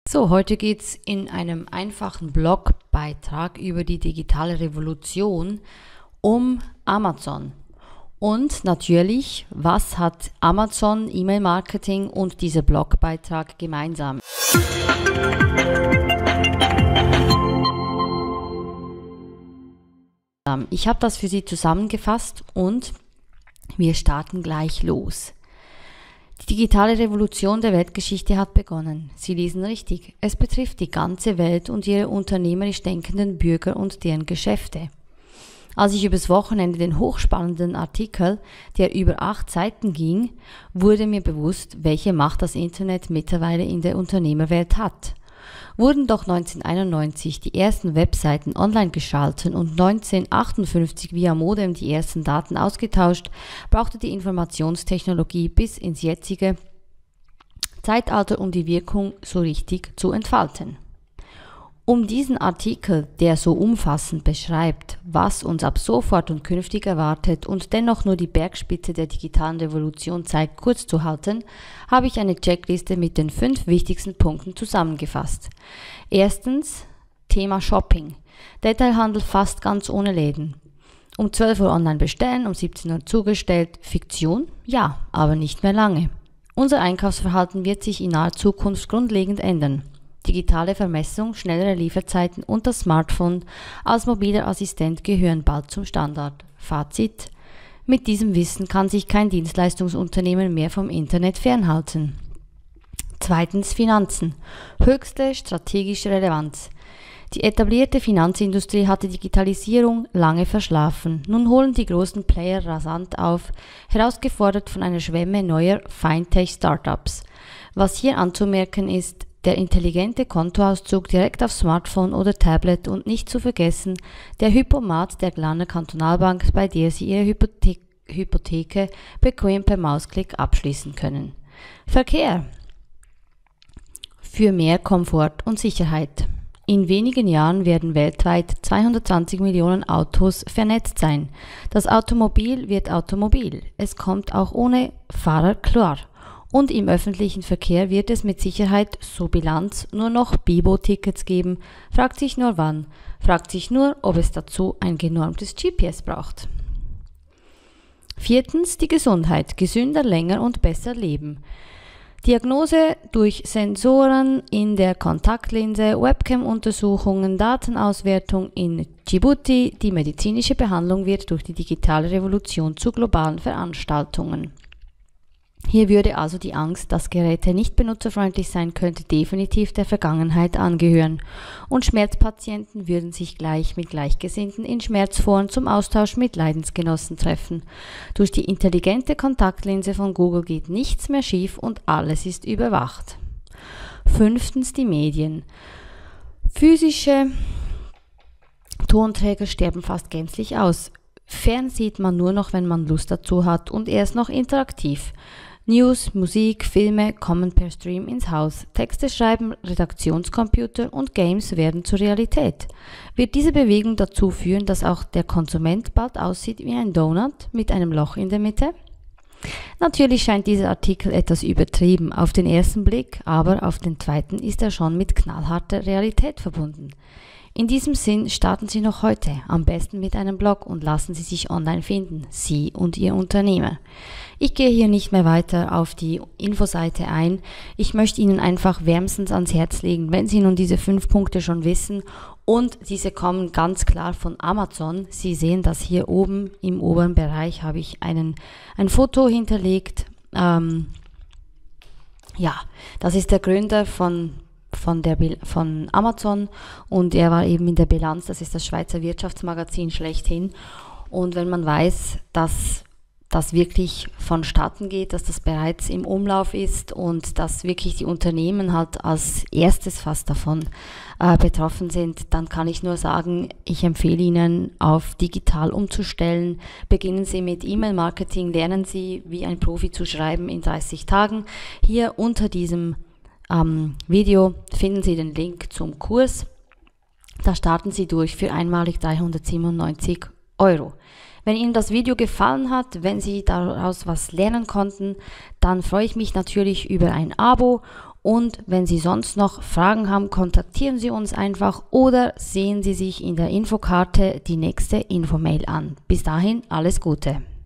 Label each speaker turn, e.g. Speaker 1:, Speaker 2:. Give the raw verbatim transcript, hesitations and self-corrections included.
Speaker 1: So, heute geht es in einem einfachen Blogbeitrag über die digitale Revolution um Amazon. Und natürlich, was hat Amazon, E-Mail-Marketing und dieser Blogbeitrag gemeinsam? Ich habe das für Sie zusammengefasst und wir starten gleich los. Die digitale Revolution der Weltgeschichte hat begonnen. Sie lesen richtig. Es betrifft die ganze Welt und ihre unternehmerisch denkenden Bürger und deren Geschäfte. Als ich übers Wochenende den hochspannenden Artikel, der über acht Seiten ging, wurde mir bewusst, welche Macht das Internet mittlerweile in der Unternehmerwelt hat. Wurden doch neunzehnhunderteinundneunzig die ersten Webseiten online geschaltet und neunzehnhundertachtundfünfzig via Modem die ersten Daten ausgetauscht, brauchte die Informationstechnologie bis ins jetzige Zeitalter, um die Wirkung so richtig zu entfalten. Um diesen Artikel, der so umfassend beschreibt, was uns ab sofort und künftig erwartet und dennoch nur die Bergspitze der digitalen Revolution zeigt, kurz zu halten, habe ich eine Checkliste mit den fünf wichtigsten Punkten zusammengefasst. Erstens, Thema Shopping. Detailhandel fast ganz ohne Läden. Um zwölf Uhr online bestellen, um siebzehn Uhr zugestellt. Fiktion? Ja, aber nicht mehr lange. Unser Einkaufsverhalten wird sich in naher Zukunft grundlegend ändern. Digitale Vermessung, schnellere Lieferzeiten und das Smartphone als mobiler Assistent gehören bald zum Standard. Fazit: Mit diesem Wissen kann sich kein Dienstleistungsunternehmen mehr vom Internet fernhalten. Zweitens, Finanzen. Höchste strategische Relevanz. Die etablierte Finanzindustrie hatte Digitalisierung lange verschlafen. Nun holen die großen Player rasant auf, herausgefordert von einer Schwemme neuer Fintech-Startups. Was hier anzumerken ist, der intelligente Kontoauszug direkt aufs Smartphone oder Tablet und nicht zu vergessen der Hypomat der Glarner Kantonalbank, bei der Sie Ihre Hypothe- Hypotheke bequem per Mausklick abschließen können. Verkehr. Für mehr Komfort und Sicherheit. In wenigen Jahren werden weltweit zweihundertzwanzig Millionen Autos vernetzt sein. Das Automobil wird automobil. Es kommt auch ohne Fahrer klar. Und im öffentlichen Verkehr wird es mit Sicherheit, so Bilanz, nur noch Bibo-Tickets geben. Fragt sich nur wann. Fragt sich nur, ob es dazu ein genormtes G P S braucht. Viertens, die Gesundheit. Gesünder, länger und besser leben. Diagnose durch Sensoren in der Kontaktlinse, Webcam-Untersuchungen, Datenauswertung in Djibouti. Die medizinische Behandlung wird durch die digitale Revolution zu globalen Veranstaltungen. Hier würde also die Angst, dass Geräte nicht benutzerfreundlich sein könnte, definitiv der Vergangenheit angehören. Und Schmerzpatienten würden sich gleich mit Gleichgesinnten in Schmerzforen zum Austausch mit Leidensgenossen treffen. Durch die intelligente Kontaktlinse von Google geht nichts mehr schief und alles ist überwacht. Fünftens, die Medien. Physische Tonträger sterben fast gänzlich aus. Fern sieht man nur noch, wenn man Lust dazu hat und er ist noch interaktiv. News, Musik, Filme kommen per Stream ins Haus. Texte schreiben, Redaktionscomputer und Games werden zur Realität. Wird diese Bewegung dazu führen, dass auch der Konsument bald aussieht wie ein Donut mit einem Loch in der Mitte? Natürlich scheint dieser Artikel etwas übertrieben auf den ersten Blick, aber auf den zweiten ist er schon mit knallharter Realität verbunden. In diesem Sinn starten Sie noch heute, am besten mit einem Blog und lassen Sie sich online finden, Sie und Ihr Unternehmer. Ich gehe hier nicht mehr weiter auf die Infoseite ein. Ich möchte Ihnen einfach wärmstens ans Herz legen, wenn Sie nun diese fünf Punkte schon wissen und diese kommen ganz klar von Amazon. Sie sehen das hier oben im oberen Bereich, habe ich einen, ein Foto hinterlegt. Ähm, ja, das ist der Gründer von Von, der, von Amazon und er war eben in der Bilanz, das ist das Schweizer Wirtschaftsmagazin schlechthin. Und wenn man weiß, dass das wirklich vonstatten geht, dass das bereits im Umlauf ist und dass wirklich die Unternehmen halt als erstes fast davon äh, betroffen sind, dann kann ich nur sagen, ich empfehle Ihnen, auf digital umzustellen. Beginnen Sie mit E-Mail-Marketing, lernen Sie, wie ein Profi zu schreiben in dreißig Tagen. Hier unter diesem ähm, Video finden Sie den Link zum Kurs. Da starten Sie durch für einmalig dreihundertsiebenundneunzig Euro. Wenn Ihnen das Video gefallen hat, wenn Sie daraus was lernen konnten, dann freue ich mich natürlich über ein Abo Und wenn Sie sonst noch Fragen haben, kontaktieren Sie uns einfach oder sehen Sie sich in der Infokarte die nächste Infomail an. Bis dahin alles Gute.